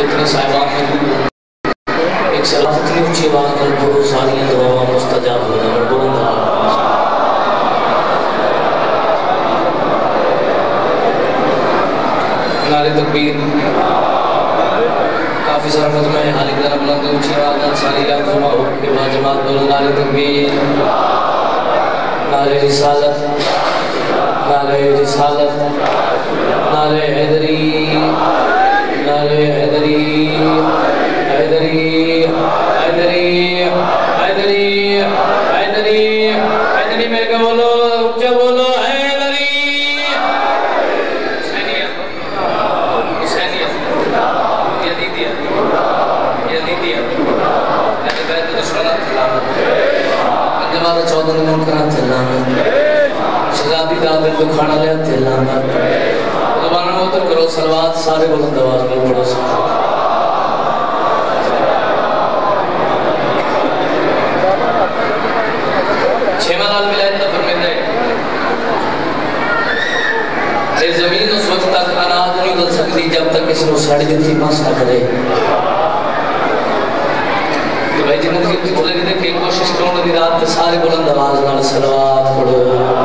جتنے صاحبان ایک صلاح اتنی اچھی بات کر پڑھو ساری دعاواں مستجاب ہو جائیں بلند نعرہ تکبیر کافی سارا مجمع ہے حالی درہ بلند اچھی بات ساری یاد جمع ہو کے بعد جماعت بولو نعرہ تکبیر نعرہ رسالت نعرہ رسالت نعرہ حیدری نعرہ حیدری حیدری حیدری حیدری حیدری حیدری میں کہ بولو اچھا بولو حیدری حسینیت حسینیت یزیدیت یزیدیت اہل بیت دشمنات تلامت انجماد 14 نمون کران تلامت شہزادی دادل دکھانا لیا تلامت زبانہ موتر کرو صلوات سارے بلند آواز میں پڑھو سکتا چھیمہ لال ولایت کا فرمیتا ہے اے زمین اس وقت تک اناد نہیں دل سکتی جب تک اس نے ساڑی دیتی پاس نہ کرے تو بھائی جنت کی اتنی لگی دے کہ کوشش کروں دی رات تے سارے بلند آواز نال صلوات پڑھو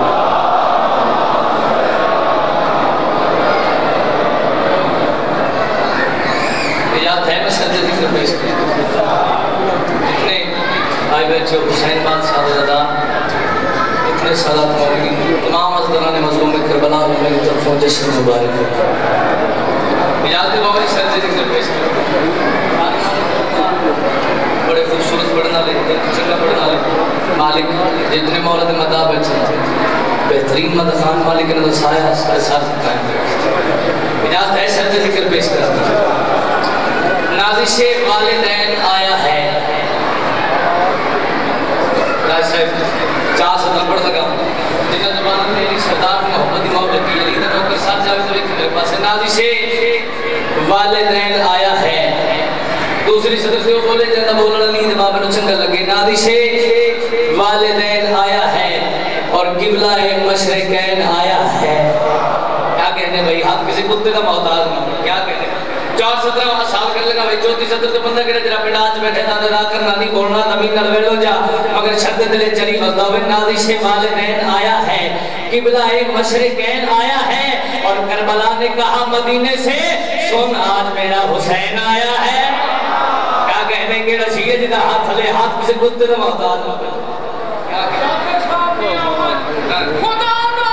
حسین بات سادہ اتنے صلات مومنین تمام ازدران مظلوم کربلا میں میری طرفوں جشن مبارک اجازت بابا جی سر ذکر پیش کریں بڑے خوبصورت پڑھنا لے چنگا پڑھنا لے مالک جتنے مولد مدہ بیٹھے بہترین مدخان مالک نے دسایا سارے ساتھ قائم اجازت ہے سر ذکر پیش کریں نازش والدین آیا ہے چار سطر پڑھ لگا جنہ زبان میں علی سردار محمد مولا کی علی دنوں کے ساتھ جاوے تو ایک میرے پاس نازش والدین آیا ہے دوسری سطر سے وہ بولے جنہ بولنا نہیں دماغ میں چنگا لگے نازش والدین آیا ہے اور قبلہ مشرقین آیا ہے کیا کہنے بھائی ہاتھ کسی کتے کا محتاج نہیں کیا کہنے 4-17 سال کر لگا بھائی 34 تو بندہ کہنے جرا پیڑا آج بیٹھے تھا دا کرنا نہیں بولنا زمین نہ لویلو جا مگر شدت دلے چلی بزدہ ہوئے نازش والدین آیا ہے قبلہ مشرقین آیا ہے اور کربلا نے کہا مدینے سے سن آج میرا حسین آیا ہے کیا کہنے کے رشیے جدہ ہاتھ لے ہاتھ کسی کتے کا محتاج کیا کہنے خدا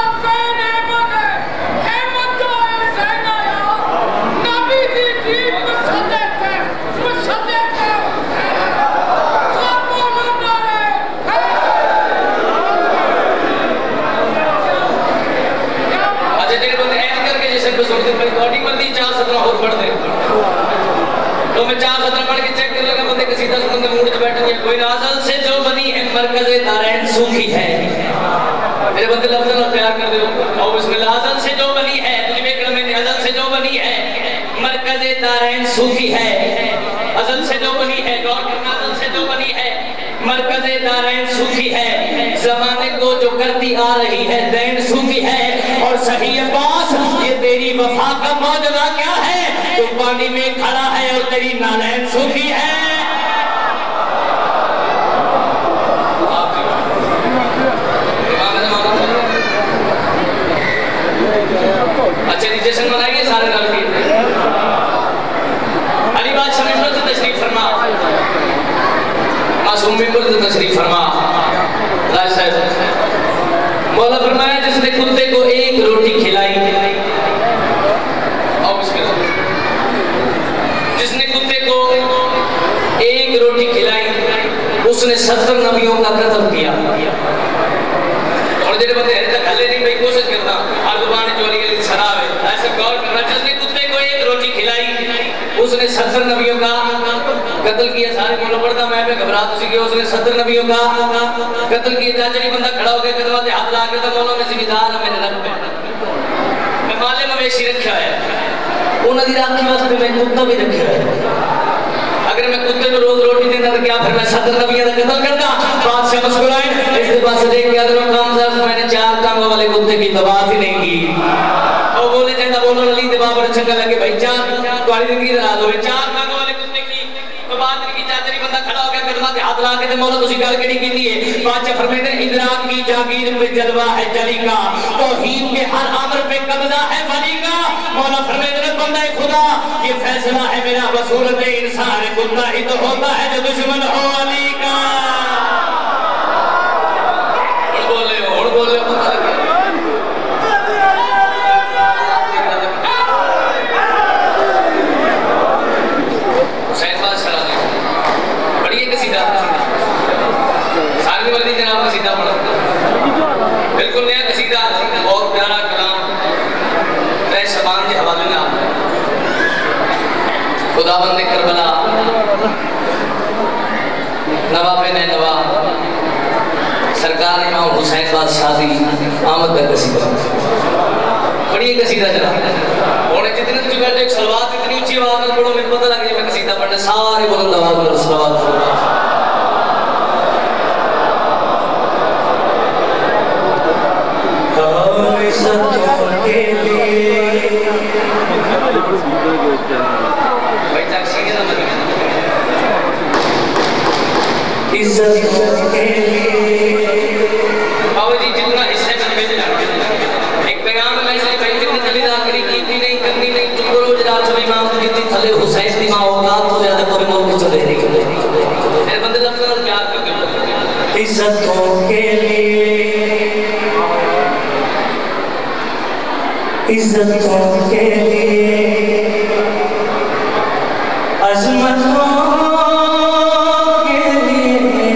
تو میں 4 سطر پڑھ کے چیک کر لگا بندے کسی 10 بندے موڑ جو بیٹھے ہیں کوئی نازل سے جو بنی ہے مرکز دارین سوکھی ہے میرے بندے لفظ اللہ پیار کر دے اور بسم اللہ ازل سے جو بنی ہے تجھے بیکر میں ازل سے جو بنی ہے مرکز دارین سوکھی ہے ازل سے جو بنی ہے غور کرنا ازل سے جو بنی ہے مرکز دارین سوکھی ہے زمانے کو جو کرتی آ رہی ہے دین سوکھی ہے اور صحیح باس یہ تیری وفا کا معجزہ کیا ہے تو پانی میں کھڑا ہے اور تیری نالین سوکھی ہے اچھا جی جشن منائیے سارے گل کی علی بادشاہ ممبر سے تشریف فرما معصوم ممبر سے تشریف فرما راج صاحب مولا فرمایا جس نے کتے کو ایک روٹی کھلائی اور اس کے جس نے کتے کو ایک روٹی کھلائی اس نے 70 نبیوں کا قتل کیا اور جنہیں بندے ہر تک حلے نہیں بھئی کوشش کرنا آردبان چوری کے لیے شراب ہے ایسے غور کرنا جس نے کتے کو ایک روٹی کھلائی اس نے 70 نبیوں کا قتل کیا سارے مولا پڑھتا میں پہ گھبرات اسی کے اس نے 70 نبیوں کا قتل کیا چاچری بندہ کھڑا ہو گیا قدمہ تے ہاتھ لا کے تا مولا میں زمیدار ہے میرے رب پہ میں مالے مویشی رکھا ہے انہوں نے راکھی واسطے میں کتا بھی رکھا ہے اگر میں کتے کو روز روٹی دینا تو کیا پھر میں 70 نبیوں کا قتل کرتا بادشاہ مسکرائیں اس کے پاس دیکھ کے ادھروں کام صاحب میں نے 4 کاموں والے کتے کی تو بات ہی نہیں کی وہ بولے جائے بولو علی دے بابا چنگا لگے بھائی چار تمہاری زندگی دراز ہوئے چار کھانے والے کتے کی تو بات کی چاچری بندہ کھڑا ہو گیا قدمہ کے ہاتھ لا کے مولا تسی گل کیڑی کیتی ہے بادشاہ فرماتے ہیں ادراک کی جاگیر پہ جلوہ ہے جلی کا توہین کے ہر امر پہ قبضہ ہے ولی کا مولا فرماتے ہیں بندہ خدا یہ فیصلہ ہے میرا بصورت انسان کتا ہی تو ہوتا ہے جو دشمن ہو علی کا اور بولے پتہ لگے بالکل نیا قصیدہ بہت پیارا کلام رہ شبان کے حوالے میں آتا ہے خدا بند کربلا نواب نینوا سرکار امام حسین بادشاہ دی آمد کا قصیدہ پڑھیے قصیدہ جناب اور جتنے تجھے بیٹھے ایک سلوات اتنی اچھی آواز میں پڑھو میرے پتہ لگے میں قصیدہ پڑھنے سارے بلند آواز میں سلوات پڑھو عزتوں کے لیے عزتوں کے لیے بابا جی جتنا حصہ میں بھیجنا ایک پیغام میں سے پہلے جتنی جلی داخلی کی نہیں کرنی نہیں تم کو روز رات سب امام کو جتنی تھلے حسین دی ماں اوقات تو زیادہ پورے ملک چلے رہی میرے بندے لفظ پیار کرتے عزتوں کے لیے عزتوں کے لیے عظمتوں کے لیے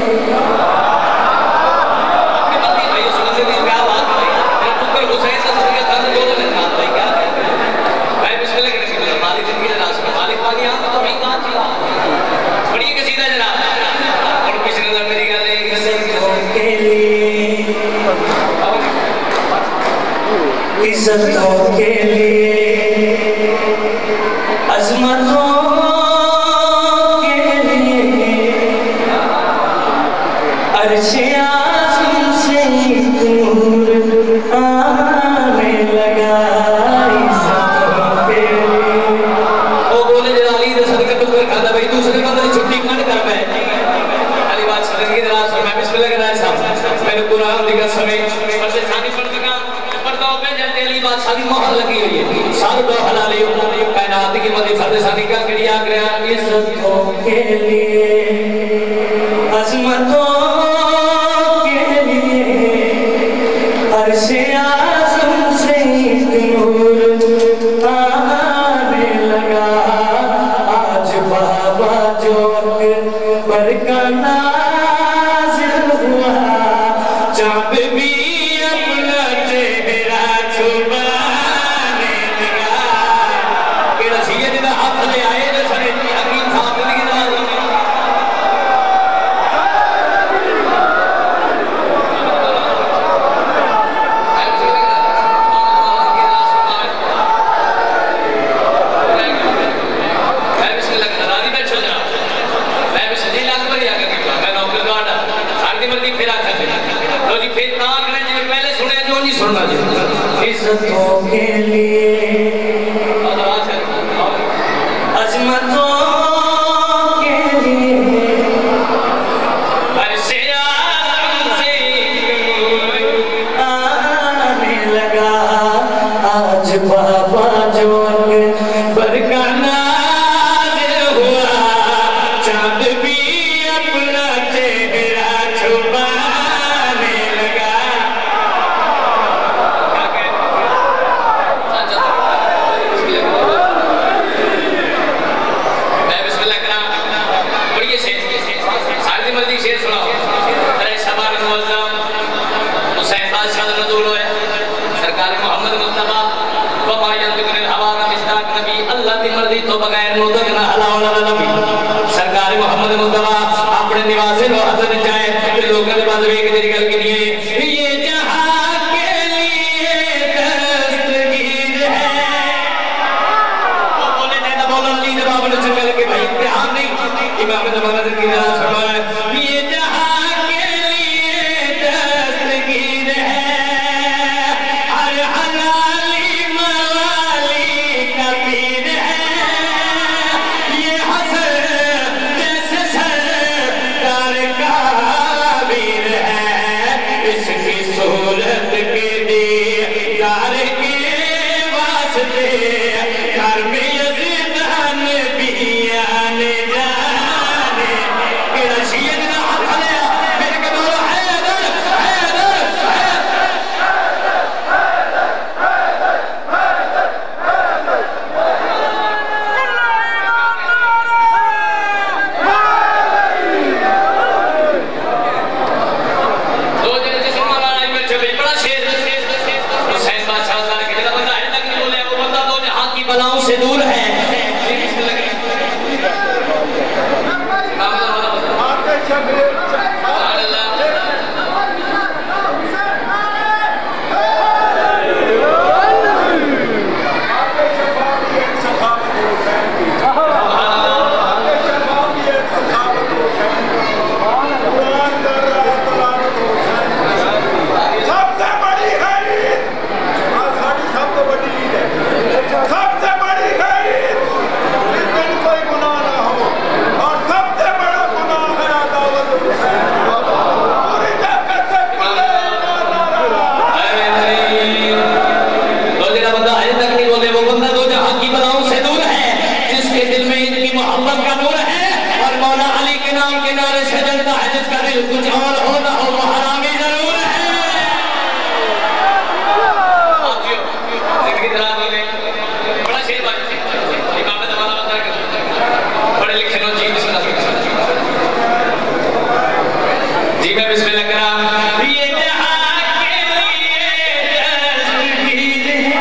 بھائی سننے کی کیا بات ہے پتر حسین سے سنگے تھا جو نے کہا بھائی کیا بھائی بسم اللہ کے رسول اللہ مالک زندگی راز میں مالک والی آنکھ تو بھی کہاں تھی بڑی قصیدہ جناب اور کسی نظر میری گل ہے عزتوں کے لیے عزتوں کے لیے عظمتوں کے لیے عرش اعظم سے نور آنے لگا عزتوں کے لیے وہ بولے جلالی دے صدقہ تو کوئی کھاتا بھائی دوسرے بندے چھٹی کھانے کر پہ علی بات صدقی دراز پر میں بسم اللہ کے رائے صاحب میں نے قرآن دیکھا سمیت پر سے ثانی پڑھ دکھا ساری محل لگی ہوئی ہے سال دو حلالی کائنات کی مدی فرد ثانی کا کڑی آگریا عزتوں کے لیے عظمتوں کے لیے عرش اعظم سے نور آنے لگا آج بابا جو اکبر کا نازل ہوا چاند بھی اپنا چہرہ چھپانے لگا کہ رسیے جدہ ہاتھ لے آئے جو سنے حقیم صاحب زندگی دراز عزتوں کے لیے عظمتوں کے لیے عرش اعظم سے آنے لگا آج بابا جو اکبر کا نازل ہوا چاند بھی اپنا چہرہ چھپانے لگا تو بغیر نوتک نہ حلاوہ نبی سرکار محمد مصطفیٰ اپنے نواسے و حضرت جائے کہ لوگوں نے بعض ایک دری گل کے لیے یہ جہاں کے لیے دستگیر ہے وہ بولے جائے بولا علی نے بابا نے چکر کے بھائی امتحان نہیں امام زمانہ سے کی راز فرمایا یہ جہاں کے لیے دستگیر ہے ہر حلالی گھر میں یزیدان بیان جانے میرا شیعہ نے ہاتھ لیا میرے کے بولو حیدر حیدر دو جنے جیسے مولانا علی میں چھوڑی بڑا شیر حسین بادشاہ اللہ کے جگہ بندہ حیدر نہیں بولے وہ بندہ دو جہاں کی بلاؤں سے دور ہے کچھ اور ہو نہ ہو وہ حرامی ضرور ہے زندگی درار ہونے بڑا شیر بات امام زمانہ بندہ کر پڑھے لکھے نو جی بسم اللہ جی میں بسم اللہ کرا یہ جہاں کے لیے دستگیر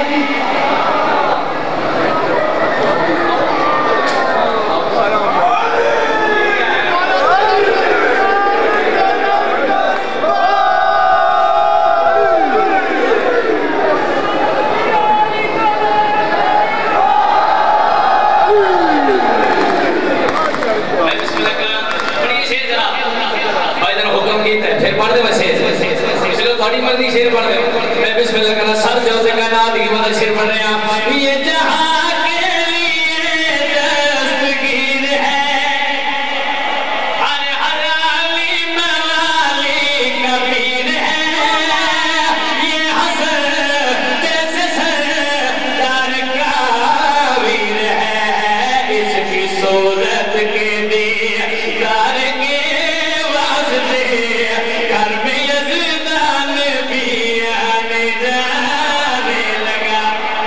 پڑھ دے بس اس لئے تھوڑی مردی شیر پڑھ دے میں بسم اللہ کرنا سر جو سے کائنات کی مدد شیر پڑھ رہے ہیں یہ جہاں کے لیے دستگیر ہے ہر ہر علی ملالی کبیر ہے یہ حسن جیسے سردار کابیر ہے اس کی صورت کے دیدار کے واسطے گھر میں یزیدان بیان جانے لگا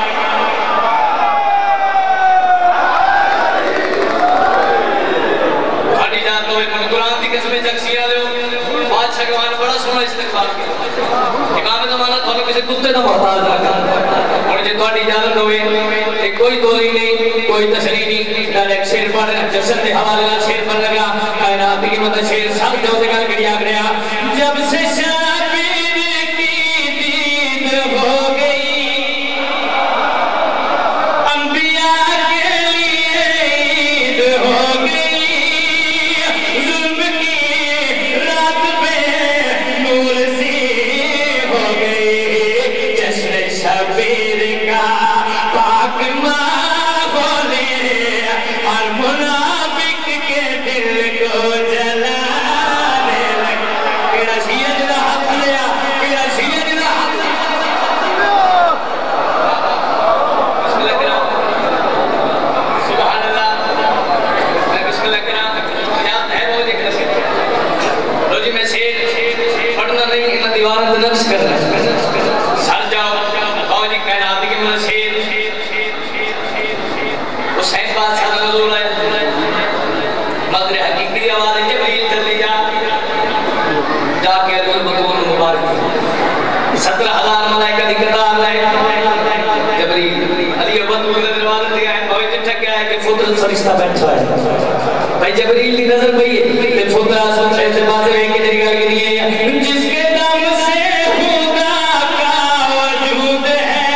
کھاڑی جان تو ایک قرآن دی قسمیں جگسیاں دے ہو بادشاہ کے وہاں بڑا سونا استقبال کیا امام زمانہ تو کسی کتے نہ محتاج رکھا اور جی تھوڑی اجازت ہوئے کوئی دوری نہیں کوئی تشریح نہیں ڈائریکٹ شیر پڑھ جشن دے حوالے نال شیر پڑھ لگا کائنات کی مدد شیر سب جو سے گل کری آگ رہا جب سے شابیر کی دید ہو گئی انبیاء کے لیے عید ہو گئی ظلم کی رات پہ نور سی ہو گئی جشن شبیر کا پاک ماحول اور منافق کے دل کو جلانے لگا کیڑا شیعہ جدا ہاتھ لیا کیڑا شیعہ جدا ہاتھ لیا بسم اللہ کرام سبحان اللہ میں بسم اللہ کرام یاد ہے وہ دیکھ رہے لو جی میں شیر پڑھنا نہیں انہا دیوارہ نقش کرنا سر جاؤ آؤ جی کائنات کی مدد شیر حسین بادشاہ کا نزول ہے مدر حقیقی آواز جبریل چلی جا کے ارگل بطول مبارک 17,000 ملائکہ دی قطار لائے جبریل علی بطول نے دروازہ دیا ہے بھائی جب تک ہے کہ فضل فرشتہ بیٹھا ہے بھائی جبریل دی نظر پئی ہے فضل آسان سے اعتبار سے ایک طریقہ کے لیے جس کے دم سے خدا کا وجود ہے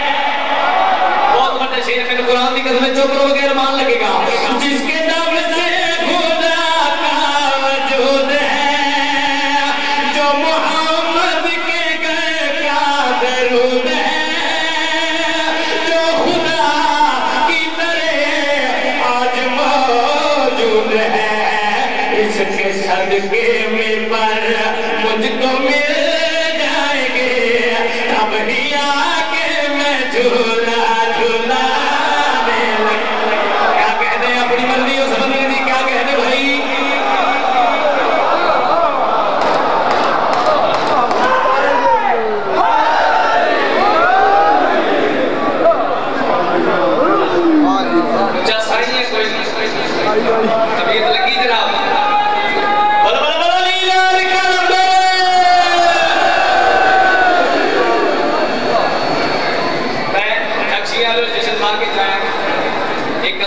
بہت بڑا شیر میں قرآن دی قسم چوکر وغیر مان لگے گا جس کے دم سے خدا کا وجود ہے جو محمد کے گھر کا درود ہے جو خدا کی طرح آج موجود ہے اس کے صدقے میں پر مجھ کو مل جائیں گے اب ہی آکے میں جھولا جھولا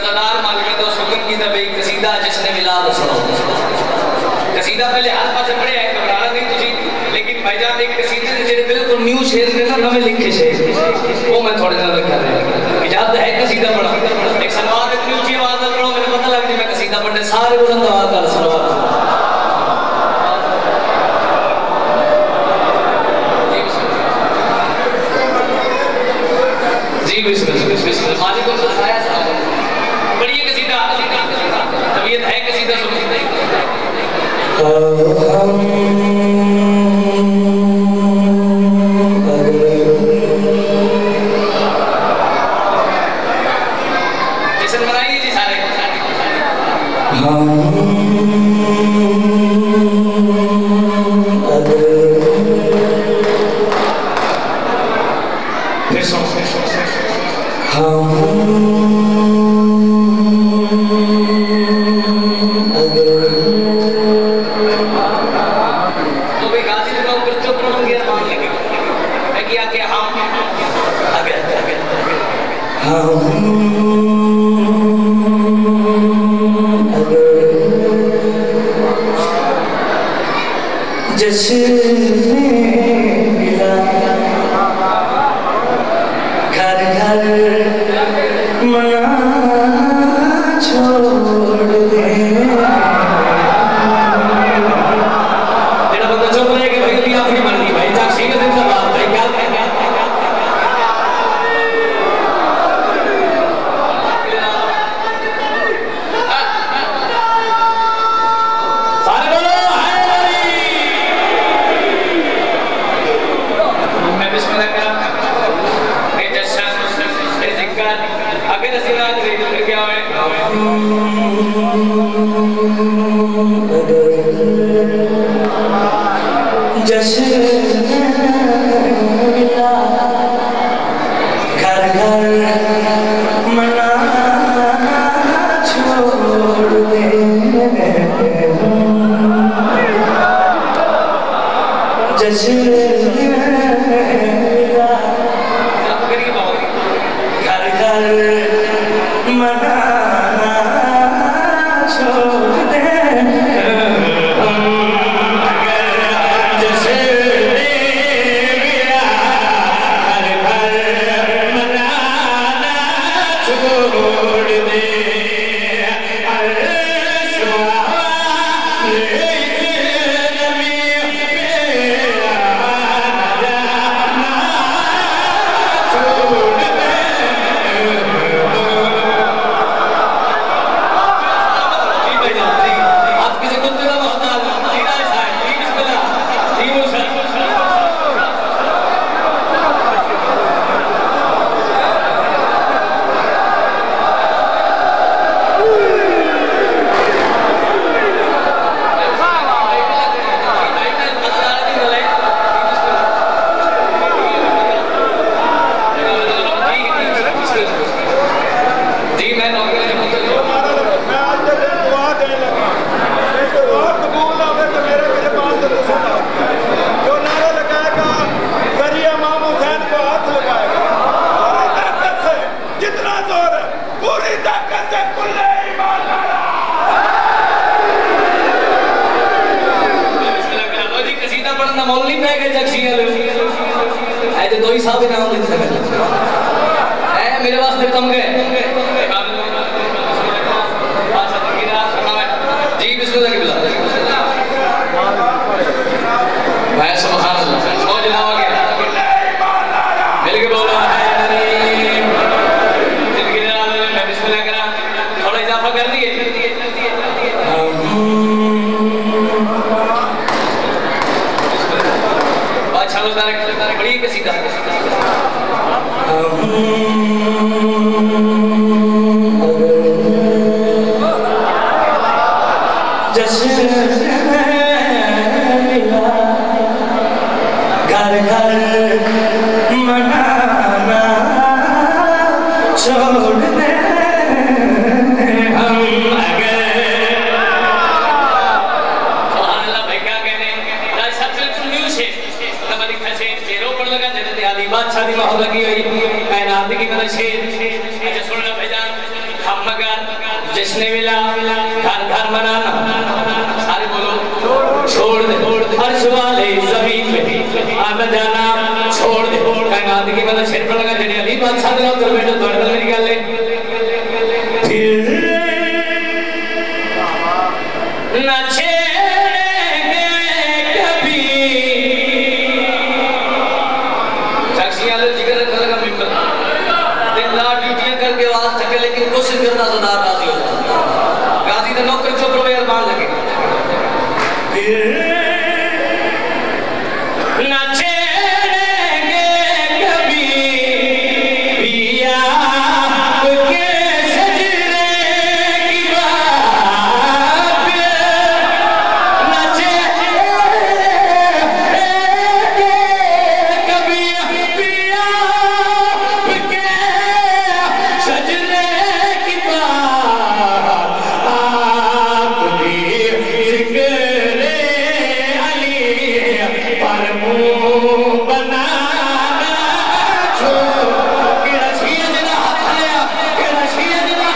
صدار مالکہ تو سکن کی دبئی قصیدہ جس نے ملاد سنو قصیدہ پہلے ہر پاسے پڑھے ہیں گھبرانا نہیں تجھی لیکن بھائی جان ایک قصیدے سے جڑے بالکل نیو شعر نے نا نویں لکھے سے وہ میں تھوڑے نظر کر رہا ہوں اجازت ہے قصیدہ پڑھا ایک سلوات اتنی اونچی آواز میں پڑھو مجھے پتہ لگ جائے میں قصیدہ پڑھنے سارے بلند آواز کر سلوات جی بسم اللہ مالک کو سایہ صاحب بڑی قصیدہ طبیعت ہے قصیدہ سنو جشن منائیے جی سارے پھر سنو تو بھی غازی نے اوپر چپ رہوں گے مان لگے میں کیا کہ ہم آگے جس نے ملا گھر گھر منانا چھوڑ دے جڑا بندہ چپ رہے کہ بھائی بھی اپنی مرضی بھائی جا ٹھیک ہے زندہ بات بھائی کیا سارے بولو ہائے علی میں بسم اللہ کرام اے جشن اے ذکر اگر اسینا دے دل کیا ہوئے جشن ملا گھر گھر منانا چھوڑ دے جشن ملا گھر گھر منانا چھوڑ دے میرے واسطے کم گئے جی بسم اللہ کی بلا میں سبحان اللہ سمجھ نہ ہو گیا مل کے بولا ہے زندگی میں بسم اللہ کرا تھوڑا اضافہ کر دیئے بادشاہ مزدارک بڑی قصیدہ جشن ملا گھر گھر منانا چھوڑ دے ہم اگر سبحان اللہ بھائی کیا کہنے راج سب سے چنیو سے نمہ لکھا سے چیروں پڑھ لگا جنت عالی بادشاہ دی محو لگی ہوئی کائنات کی مدد سے اچھا سننا بھائی جان ہم مگر جشن ملا گھر گھر منانا سارے بولو چھوڑ دے عرش والے زمین پہ آنا جانا چھوڑ دے کائنات کی مدد شیر پر لگا جنی علی بادشاہ دے نوکر بیٹھو دوڑ بل میری گل لے پھر نہ چھیڑیں گے کبھی شخصیاں لے جگر رکھا لگا ممبر دن رات ڈیوٹیاں کر کے آواز تھکے لیکن کوشش کرنا زدار راضی ہو جائے غازی دے نوکر چوک رو ارمان لگے نہ چھیڑیں گے کبھی بھی آپ کے سجدے کی بات نہ چھیڑیں گے کبھی بھی آپ کے سجدے کی بات آپ بھی ذکر پر منہ بنانا چھوڑ کیڑا چھیا جنا ہاتھ لیا کیڑا چھیا جنا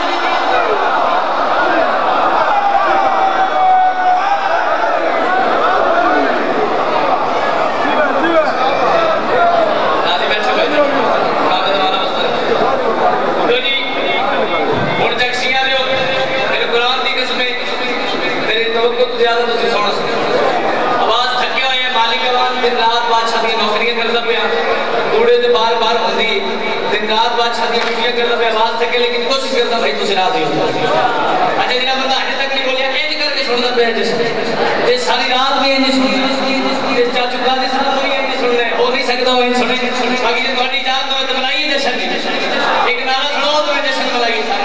راضی بیٹھا بھائی کامل ہمارا مسئلہ تو جی اور جکسیاں لیو میرے قرآن دی قسمیں میرے توقع تو زیادہ تو سونا سکتے دن رات بادشاہ دی نوکریاں کرتا پیا کوڑے دے بار بار ہوندی دن رات بادشاہ دی ڈیوٹیاں کرتا پیا آواز تھکے لیکن کوشش کرتا بھائی تسی راضی ہو اچھا جناب بندہ آج تک نہیں بولیا انج کر کے چھوڑنا پیا جس ساری رات بھی انج سننا جس چاچو قاضی صاحب کوئی انج سننا ہے ہو نہیں سکتا وہ انج سنے باقی جب تھوڑی جان تو بنائیے جشن ایک نعرہ سنو تو جشن بنائیے سارے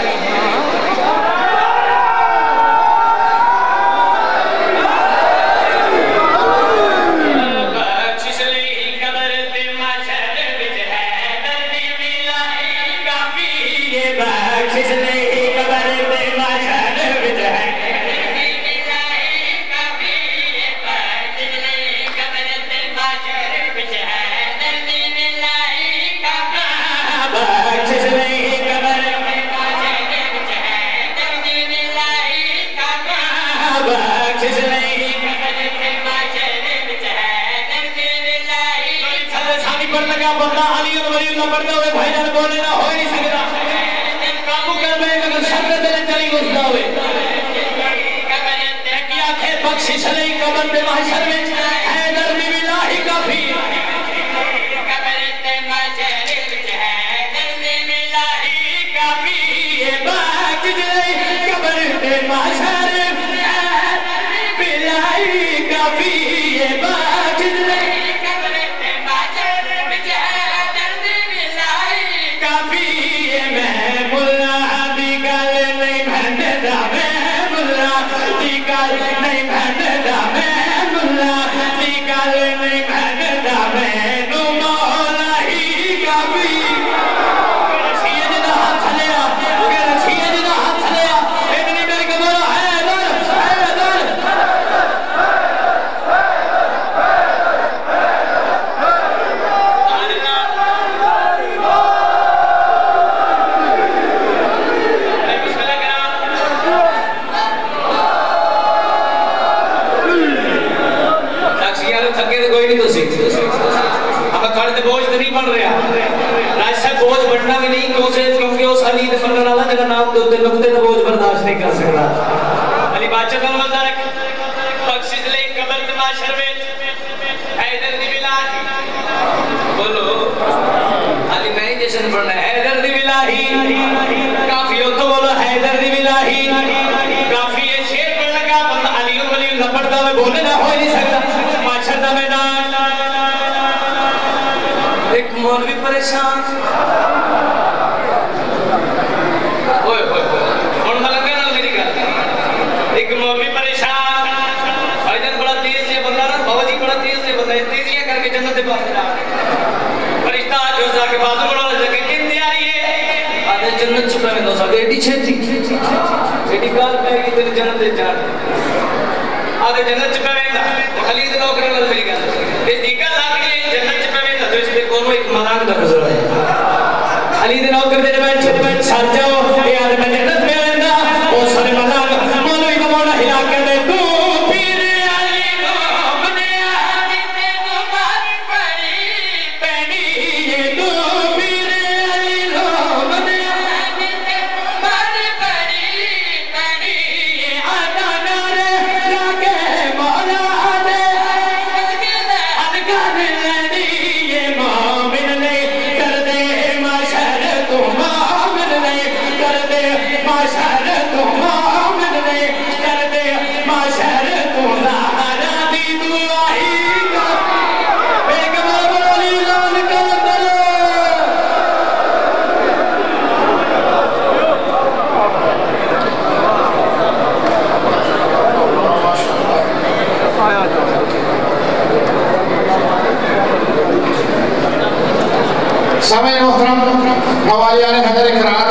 بندہ علی ولی اللہ پڑھتا ہوئے بھائی جان بولے نہ ہوئی نہیں سکتا کامو کر میں اگر شرط دلے چلی گزنا ہوئے ایکی آنکھیں بخشش نہیں قبر دے محشر میں حیدر بھی الہی کافی قبر دے محشر میں حیدر بھی الہی کافی یہ بخشش نہیں قبر دے محشر میں حیدر بھی الہی کافی یہ بخشش نہیں بوجھ نہیں بن رہا ایسا بوجھ بننا بھی نہیں کیونکہ اس علی دے بننے والا جگہ نام دے اتنے نقطے تے بوجھ برداشت نہیں کر سکتا علی بادشاہ کا نمبر رکھ بخشش لئی قبر تے معاشر میں حیدر دی الہی بولو علی میں ہی جشن پڑھنا ہے حیدر دی الہی کافی ہو تو بولو حیدر دی الہی کافی یہ شیر پڑھنے کا بندہ علی ولی اللہ پڑھتا ہوئے بولے نہ ہو نہیں سکتا معاشر دا میدان ایک مولوی پریشان ہوئے ہوئے ہون ملنگا نہ میری گا ایک مولوی پریشان بھائی جان بڑا تیز یہ بندہ نا بابا جی بڑا تیز یہ بندہ تیزیاں کر کے جنت پاس فرشتہ جو سا کے بازو بڑا جگہ کن تیاری ہے آدھے جنت چھپا میں دو سا ایڈی چھتی ایڈی کال پہ گی تیری جنت دے جان آدھے جنت چھپا میں دا خلید نوکرے نہ میری گا اس دیکھا لاکھ کے جنت چھپا میں دا تو اس پہ کونو ایک مراغ دا گزر ہے علی دے نوکر دے بیٹھ ساتھ جاؤ یہ آدھے میں جنت میں آئندہ سامعین محترم، موالیان حضر کرام